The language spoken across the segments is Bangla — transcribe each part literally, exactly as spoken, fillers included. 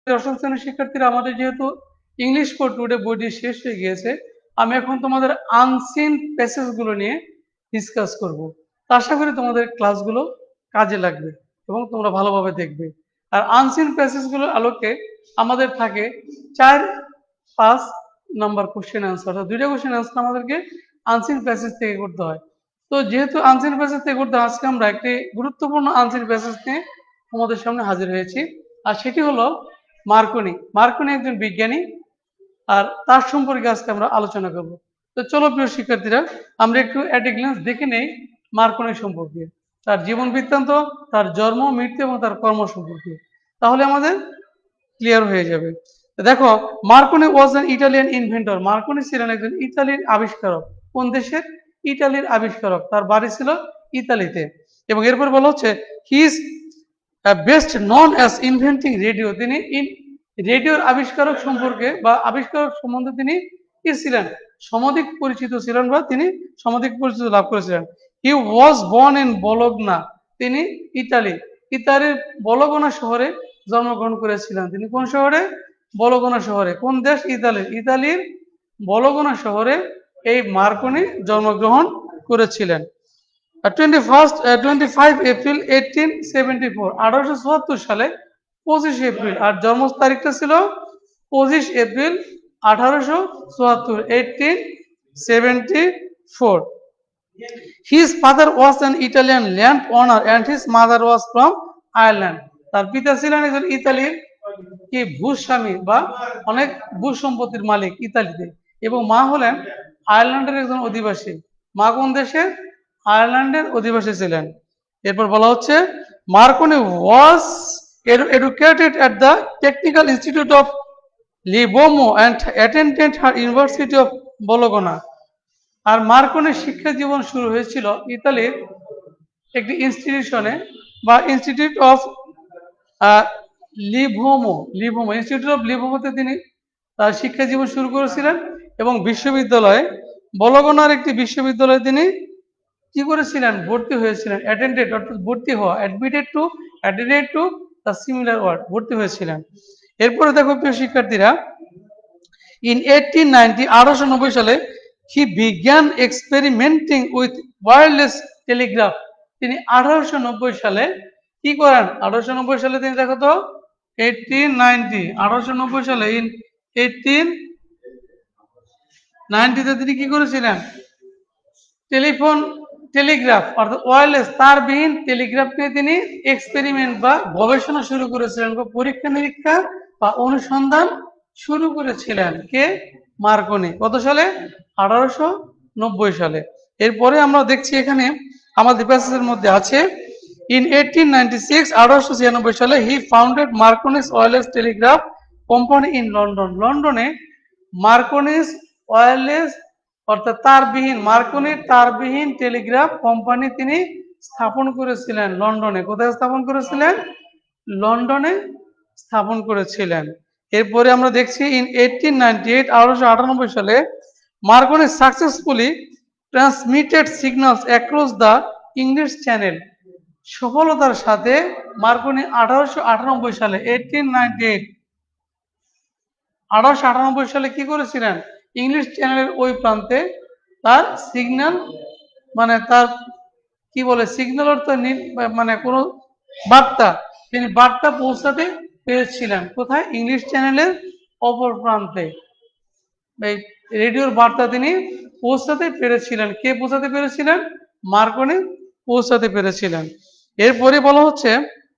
দশম শ্রেণীর শিক্ষার্থীরা, আমাদের যেহেতু ইংলিশ ফর টুডে বইটি শেষ হয়ে গিয়েছে, আমি এখন তোমাদের আনসিন প্যাসেজ গুলো নিয়ে ডিসকাস করব। তো আশা করি তোমাদের ক্লাসগুলো কাজে লাগবে এবং তোমরা ভালোভাবে দেখবে। আর আনসিন প্যাসেজ গুলোর আলোকে আমাদের থাকে চার পাঁচ নাম্বার কোশ্চেন আনসার, অর্থাৎ দুইটা কোশ্চেন আনসার আমাদেরকে আনসিন প্যাসেজ থেকে করতে হয়। তো যেহেতু আনসিন প্যাসেজ থেকে করতে হয়, আজকে আমরা একটি গুরুত্বপূর্ণ আনসিন প্যাসেজ নিয়ে তোমাদের সামনে হাজির হয়েছি। আর সেটি হলো মার্কনি। মার্কনি একজন বিজ্ঞানী, আর তার সম্পর্কে আজকে আমরা আলোচনা করব। তো চলো প্রিয় শিক্ষার্থীরা, আমরা একটু অ্যাট এ গ্ল্যান্স দেখে নেই মার্কনি সম্পর্কে, তার জীবন বৃত্তান্ত, তার জন্ম, মৃত্যু এবং তার কর্ম সম্পর্কে। তাহলে আমাদের ক্লিয়ার হয়ে যাবে। দেখো, Marconi was an Italian inventor. Marconi ছিলেন একজন ইতালির আবিষ্কারক। কোন দেশের? ইতালির আবিষ্কারক। তার বাড়ি ছিল ইতালিতে। এবং এরপর বলা হচ্ছে he is best known as inventing radio. তিনি রেডিওর আবিষ্কারক সম্পর্কে বা আবিষ্কারক সম্বন্ধে তিনি কি ছিলেন? সমধিক পরিচিত ছিলেন, বা তিনি সমধিক পরিচিত লাভ করেছিলেন। He was born in Bologna. তিনি ইতালি ইতালির বলোগনা শহরে জন্মগ্রহণ করেছিলেন। তিনি কোন শহরে? বলোগনা শহরে। কোন দেশ? ইতালির ইতালির বলোগনা শহরে এই মার্কনি জন্মগ্রহণ করেছিলেন। Twenty first twenty five April eighteen seventy four, আঠারোশো চুয়াত্তর সালে পঁচিশ এপ্রিল। আর জন্ম তারিখটা ছিল পঁচিশ এপ্রিল আঠারোশো চুয়াত্তর, eighteen seventy four. His father was an Italian landowner and his mother was from Ireland. তার পিতা ছিলেন একজন ইতালির কি ভূস্বামী বা অনেক ভূসম্পত্তির মালিক ইতালিতে, এবং মা হলেন আয়ারল্যান্ডের একজন অধিবাসী। মা কোন দেশের? আয়ারল্যান্ডের অধিবাসী ছিলেন। এরপর বলা হচ্ছে Marconi was educated at the technical institute of Livorno and attended her university of Bologna. আর মার্কনির শিক্ষা জীবন শুরু হয়েছিল ইতালির একটি ইনস্টিটিউশনে বা institute of Livorno Livorno institute of লিভোমোতে তিনি তার শিক্ষা জীবন শুরু করেছিলেন, এবং বিশ্ববিদ্যালয়ে বলোগনার একটি বিশ্ববিদ্যালয়ে তিনি কি করেছিলেন? ভর্তি হয়েছিলেন। অ্যাটেন্ডেড অর্থাৎ ভর্তি হওয়া, admitted to attended to the similar word, ভর্তি হয়েছিলেন। এরপরে দেখো প্রিয় শিক্ষার্থীরা, ইন এইটিন নাইনটি আঠারোশো নব্বই সালে হি বিজ্ঞান এক্সপেরিমেন্টিং উইথ ওয়্যারলেস টেলিগ্রাফ। তিনি আঠারোশো নব্বই সালে কি করেন? আঠারোশো নব্বই সালে তিনি দেখো তো এইটিন নাইনটি আঠারোশো নব্বই সালে ইন এইটিন নাইনটিতে তিনি কি করেছিলেন? টেলিফোন টেলিগ্রাফ অর্থাৎ ওয়্যারলেস তারবিহীন টেলিগ্রাফ নিয়ে তিনি এক্সপেরিমেন্ট বা গবেষণা শুরু করেছিলেন, বা পরীক্ষা নিরীক্ষা বা অনুসন্ধান শুরু করেছিলেন। কে? মার্কনি। কত সালে? আঠারোশো নব্বই সালে। এরপরে আমরা দেখছি এখানে আমাদের প্যাসেজের মধ্যে আছে ইন এইটিন নাইনটি সিক্স আঠারোশো ছিয়ানব্বই সালে he founded Marconi's wireless telegraph company in London. লন্ডনে মার্কনিস ওয়্যারলেস অর্থাৎ তারবিহীন মার্কনির তারবিহীন টেলিগ্রাফ কোম্পানি তিনি স্থাপন করেছিলেন লন্ডনে। কোথায় স্থাপন করেছিলেন? লন্ডনে স্থাপন করেছিলেন। এরপরে আমরা দেখছি ইন এইটিন নাইনটি এইট আঠারোশো আটানব্বই সালে Marconi successfully transmitted signals across the English channel. সফলতার সাথে মার্কনি আঠারোশো আটানব্বই সালে এইটিন নাইনটি এইট আঠারোশো আটানব্বই সালে কি করেছিলেন? ইংলিশ চ্যানেলের ওই প্রান্তে তার সিগন্যাল মানে তার কি বলে সিগন্যাল অর্থ মানে কোন বার্তা, তিনি বার্তা পৌঁছাতে পেরেছিলেন। কোথায়? ইংলিশ চ্যানেলের অপর প্রান্তে এই রেডিওর বার্তা তিনি পৌঁছাতে পেরেছিলেন। কে পৌঁছাতে পেরেছিলেন? মার্কনি পৌঁছাতে পেরেছিলেন। এরপরে বলা হচ্ছে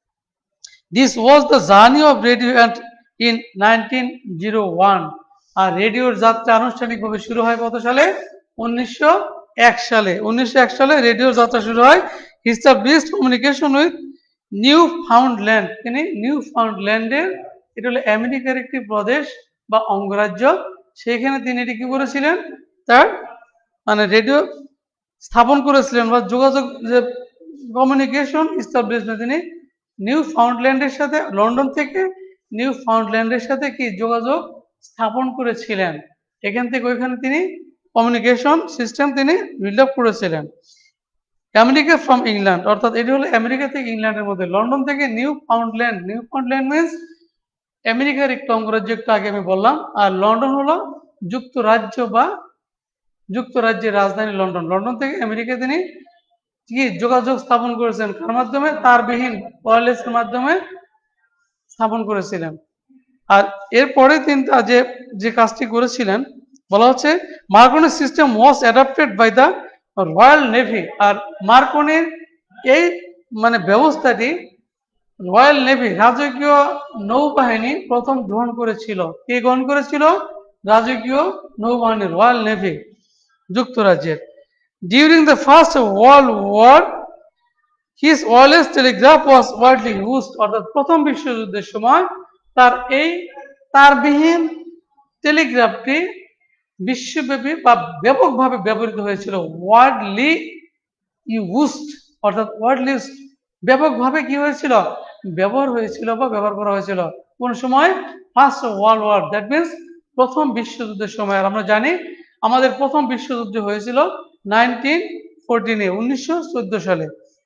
this was the journey of radio and in nineteen zero one. আর রেডিওর যাত্রা আনুষ্ঠানিকভাবে শুরু হয় কত সালে? উনিশশো এক সালে। উনিশশো এক সালে রেডিওর যাত্রা শুরু হয়। He established communication with Newfoundland. তিনি নিউ ফাউন্ডল্যান্ডের, এটা হলো আমেরিকার একটি প্রদেশ বা অঙ্গরাজ্য, সেখানে তিনি এটি কি করেছিলেন? তার মানে রেডিও স্থাপন করেছিলেন বা যোগাযোগ যে কমিউনিকেশন এস্টাবলিশমেন্ট, তিনি নিউ ফাউন্ডল্যান্ডের সাথে লন্ডন থেকে নিউ ফাউন্ডল্যান্ডের সাথে কি যোগাযোগ স্থাপন করেছিলেন। এখান থেকে ওইখানে তিনি কমিউনিকেশন সিস্টেম তিনি বিল্ড আপ করেছিলেন। আমেরিকা ফ্রম ইংল্যান্ড অর্থাৎ এটি হলো আমেরিকা থেকে ইংল্যান্ডের মধ্যে। লন্ডন থেকে Newfoundland, Newfoundland means আমেরিকার একটু অঙ্গরাজ্য একটু আগে আমি বললাম, আর লন্ডন হলো যুক্তরাজ্য বা যুক্তরাজ্যের রাজধানী লন্ডন। লন্ডন থেকে আমেরিকা তিনি কি যোগাযোগ স্থাপন করেছেন কার মাধ্যমে? তারবিহীন ওয়্যারলেসের মাধ্যমে স্থাপন করেছিলেন। আর এরপরে তিনি যে যে কাজটি করেছিলেন বলা হচ্ছে Marconi system was adapted by the royal navy. আর মার্কনির এই মানে ব্যবস্থাটি রয়্যাল নেভি রাজকীয় নৌবাহিনী প্রথম গ্রহণ করেছিল। কে গ্রহণ করেছিল? রাজকীয় নৌবাহিনী, রয়্যাল নেভি যুক্তরাজ্যের। During the first world war his wireless telegraph was widely used. অর্থাৎ প্রথম বিশ্বযুদ্ধের সময় তার এই তারবিহীন টেলিগ্রাফটি বিশ্বব্যাপী বা ব্যাপকভাবে ব্যবহৃত হয়েছিল। ওয়ার্ডলি ইউজড অর্থাৎ ওয়ার্ডলি ব্যাপকভাবে কি হয়েছিল? ব্যবহার হয়েছিল বা ব্যবহার করা হয়েছিল। কোন সময়? First world war, that means প্রথম বিশ্বযুদ্ধের সময়। আর আমরা জানি আমাদের প্রথম বিশ্বযুদ্ধ হয়েছিল নাইনটিন ফোরটিনে উনিশশো চোদ্দ সালে।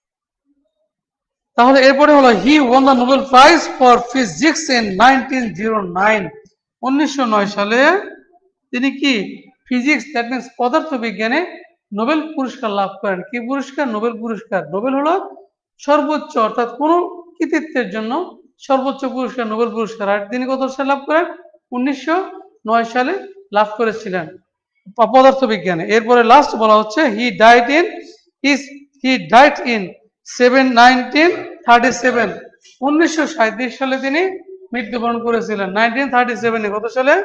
তাহলে এরপরে হলো he won the Nobel prize for physics in nineteen zero nine. উনিশশো নয় সালে তিনি কি ফিজিক্স দ্যাট মিনস পদার্থ বিজ্ঞানে নোবেল পুরস্কার লাভ করেন। কি পুরস্কার? নোবেল পুরস্কার। নোবেল হলো সর্বোচ্চ অর্থাৎ কোন কৃতিত্বের জন্য সর্বোচ্চ পুরস্কার নোবেল পুরস্কার। আর তিনি কত সালে লাভ করেন? উনিশশো নয় সালে লাভ করেছিলেন পদার্থ বিজ্ঞানে। এরপরে লাস্ট বলা হচ্ছে he died in his he died in seven nineteen thirty seven. উনিশশো সাঁইত্রিশ সালে তিনি মৃত্যুবরণ করেছিলেন। নাইনটিন থার্টি সেভেনে কত সালে?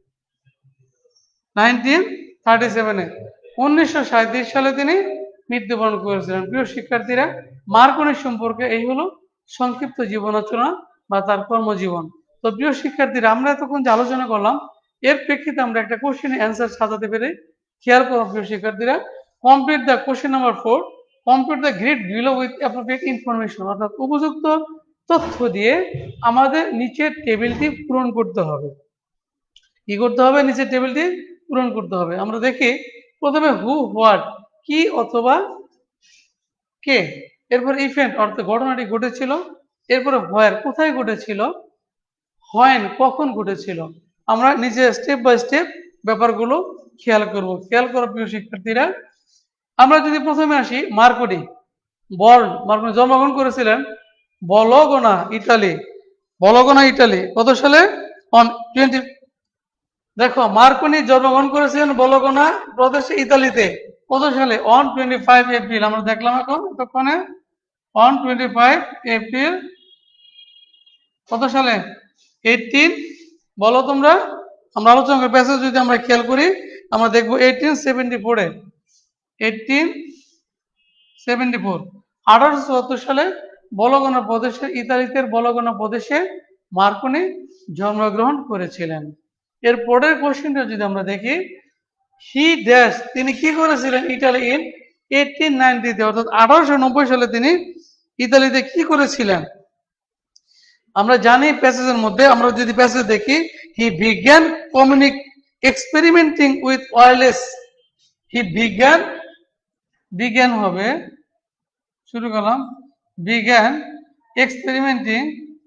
নাইনটিন থার্টি সেভেনে উনিশশো সাঁইত্রিশ সালে তিনি মৃত্যুবরণ করেছিলেন। প্রিয় শিক্ষার্থীরা, মার্কনি সম্পর্কে এই হলো সংক্ষিপ্ত জীবনাচরণ বা তার কর্মজীবন। তো প্রিয় শিক্ষার্থীরা, আমরা এতক্ষণ যে আলোচনা করলাম এর প্রেক্ষিতে আমরা একটা কোশ্চেন অ্যান্সার সাজাতে পেরে খেয়াল করো প্রিয় শিক্ষার্থীরা। Complete the question number four, complete the grid below with appropriate information. অর্থাৎ উপযুক্ত তথ্য দিয়ে আমাদের নিচের টেবিলটি পূরণ করতে হবে। কি করতে হবে? নিচের টেবিলটি পূরণ করতে হবে। আমরা দেখি প্রথমে হু, হোয়াট কি অথবা কে, এরপর ইভেন্ট অর্থাৎ ঘটনাটি ঘটেছিল, এরপরে হোয়ার কোথায় ঘটেছিল, হোয়েন কখন ঘটেছিল। আমরা নিচে স্টেপ বাই স্টেপ ব্যাপারগুলো খেয়াল করব। খেয়াল করো প্রিয় শিক্ষার্থীরা, আমরা যদি প্রথমে আসি মার্কনি। বর্ন মার্কনি জন্মগ্রহণ করেছিলেন বলগোনা, ইতালি। বলগোনা, ইতালি কত সালে? অন টোয়েন্টি দেখো মার্কনি জন্মগ্রহণ করেছিলেন বলগোনা প্রদেশে, ইতালিতে কত সালে? On twenty five April. আমরা দেখলাম এখন এতক্ষণে অন টোয়েন্টি ফাইভ এপ্রিল কত সালে? এইটিন বলো তোমরা। আমরা আলোচনা করি প্যাসেজ যদি আমরা খেয়াল করি আমরা দেখবো এইটিন সেভেন্টি ফোরে এইটিন সেভেন্টি ফোর আঠারোশো চুয়াত্তর সালে বলগোনা প্রদেশের ইতালিতে বলগোনা প্রদেশে মার্কনি জন্মগ্রহণ করেছিলেন। এর পরের কোশ্চেনটা যদি আমরা দেখি হি ড্যাশ তিনি কি করেছিলেন ইতালি ইন এইটিন নাইনটিতে অর্থাৎ আঠারোশো নব্বই সালে তিনি ইতালিতে কি করেছিলেন। আমরা জানি প্যাসেজের মধ্যে আমরা যদি প্যাসেজ দেখি হি বিজ্ঞান কমিউনিক experimenting with wireless. He began began হবে শুরু করলাম began experimenting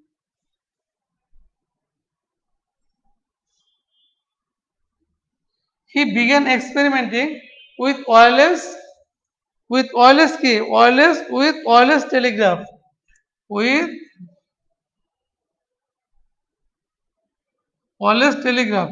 He began experimenting with wireless with wireless কি wireless with wireless telegraph with wireless telegraph।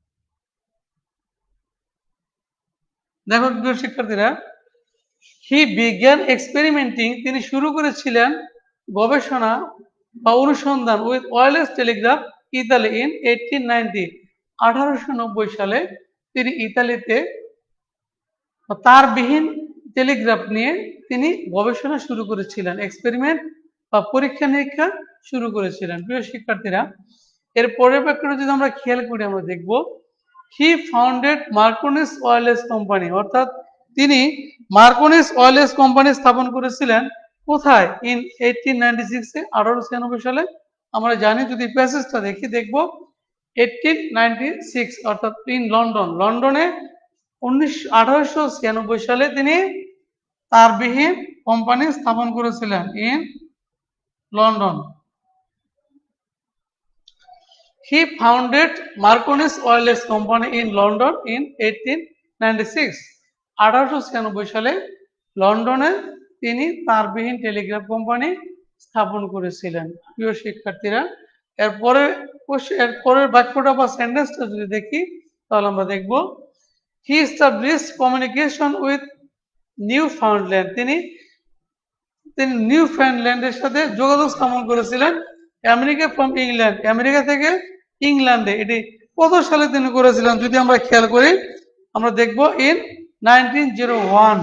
দেখো প্রিয় শিক্ষার্থীরা, হি বিজ্ঞান এক্সপেরিমেন্টিং তিনি শুরু করেছিলেন গবেষণা বা অনুসন্ধান with wireless telegraph Italy in eighteen ninety আঠারোশো নব্বই সালে তিনি ইতালিতে তারবিহীন টেলিগ্রাফ নিয়ে তিনি গবেষণা শুরু করেছিলেন, এক্সপেরিমেন্ট বা পরীক্ষা নিরীক্ষা শুরু করেছিলেন। প্রিয় শিক্ষার্থীরা, এর পরের ব্যাপারটা যদি আমরা খেয়াল করি আমরা দেখব he founded Marconi's wireless company. অর্থাৎ তিনি মার্কনিস ওয়্যারলেস কোম্পানি স্থাপন করেছিলেন কোথায়? ইন এইটিন নাইনটি সিক্সে আঠারোশো ছিয়ানব্বই সালে। আমরা জানি যদি প্যাসেজটা দেখি দেখব এইটিন নাইনটি সিক্স অর্থাৎ ইন লন্ডন। লন্ডনে উনিশশো আঠারোশো ছিয়ানব্বই সালে তিনি তারবিহীন কোম্পানি স্থাপন করেছিলেন in London. He founded Marconi's wireless company in London in eighteen ninety six. আঠারোশো ছিয়ানব্বই সালে লন্ডনে তিনি তারবিহীন টেলিগ্রাফ কোম্পানি স্থাপন করেছিলেন। প্রিয় শিক্ষার্থীরা, এরপরে এর পরের বাক্যটা বা সেন্টেন্সটা যদি দেখি তাহলে আমরা দেখব he established communication with Newfoundland. তিনি তিনি নিউ ফাউন্ডল্যান্ডের সাথে যোগাযোগ স্থাপন করেছিলেন। আমেরিকা ফ্রম ইংল্যান্ড, আমেরিকা থেকে ইংল্যান্ডে। এটি কত সালে তিনি করেছিলেন যদি আমরা খেয়াল করি, আমরা দেখব ইন নাইনটিন জিরো ওয়ান।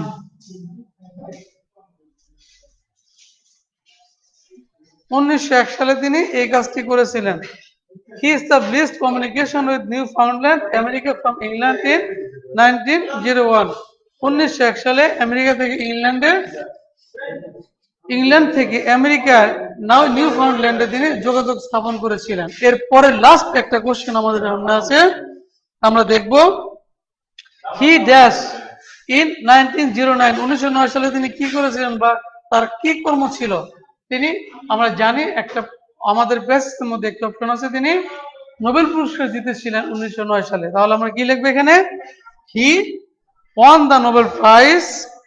উনিশশো এক সালে তিনি এই কাজটি করেছিলেন। He established communication with Newfoundland America from England in nineteen zero one. উনিশশো এক সালে আমেরিকা থেকে ইংল্যান্ডে ইংল্যান্ড থেকে আমেরিকার নাও নিউ ফাউন্ডল্যান্ডে তিনি যোগাযোগ স্থাপন করেছিলেন। এরপরে লাস্ট একটা কোশ্চেন আমাদের সামনে আছে, আমরা দেখব he dash in nineteen zero nine. উনিশশো নয় সালে তিনি কি করেছিলেন বা তার কি কর্ম ছিল। তিনি, আমরা জানি একটা আমাদের বেস্টের মধ্যে একটা অপশন আছে, তিনি নোবেল পুরস্কার জিতেছিলেন উনিশশো নয় সালে। তাহলে আমরা কি লিখবো এখানে, he won the Nobel prize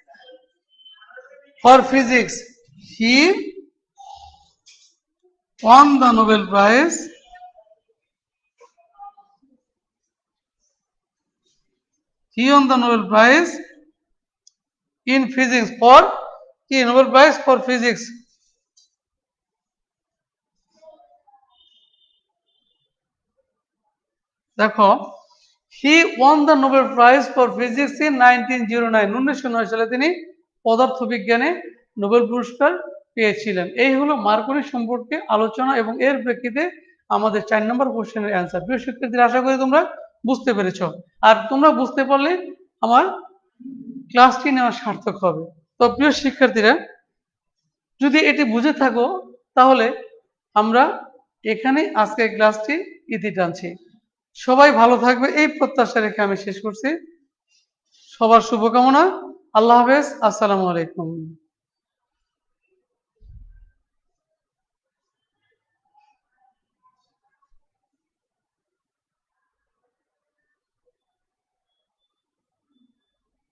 for physics. He won the Nobel prize he won the Nobel prize in physics for কি, নোবেল প্রাইজ ফর ফিজিক্স। দেখো, he won the Nobel prize for physics in nineteen zero nine. উনিশশো নয় সালে তিনি পদার্থবিজ্ঞানে নোবেল পুরস্কার পেয়েছিলেন। এই হলো মার্কনি সম্পর্কে আলোচনা এবং এর প্রেক্ষিতে আমাদের চার নম্বর কোশ্চেনের অ্যান্সার। প্রিয় শিক্ষার্থীরা, আশা করি তোমরা বুঝতে পেরেছো। আর তোমরা বুঝতে পারলে আমার ক্লাসটি নেওয়া সার্থক হবে। তো প্রিয় শিক্ষার্থীরা, যদি এটি বুঝে থাকো তাহলে আমরা এখানে আজকের ক্লাসটি ইতি টানছি। সবাই ভালো থাকবে এই প্রত্যাশা রেখে আমি শেষ করছি। সবার শুভকামনা। আল্লাহ হাফেজ। আসসালামু আলাইকুম।